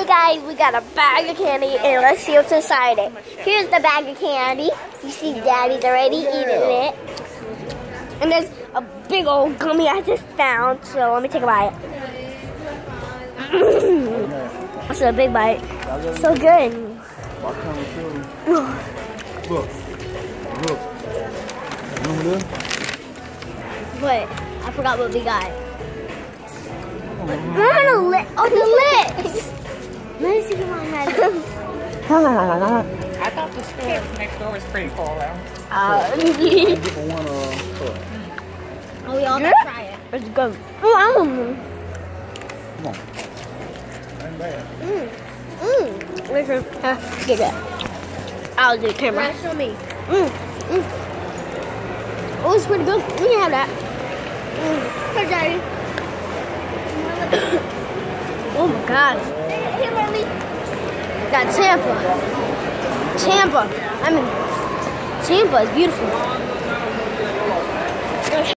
guys, we got a bag of candy and let's see what's inside it. Here's the bag of candy. You see Daddy's already eating it. And there's a big old gummy I just found, so let me take a bite. That's a big bite. So good. Look. Remember this? Wait, I forgot what we got. Mama, the lid. Oh, the lips. Let me see if Mom has it. I thought the store next door was pretty cool, though. Oh, we all gotta try it. Let's go. Come on. Ain't bad. Listen, get it. I'll do the camera. Show me. Oh, it's pretty good. We can have that. Here, Daddy. Oh my God. Here, Mommy. Got Tampa. I mean, Tampa is beautiful.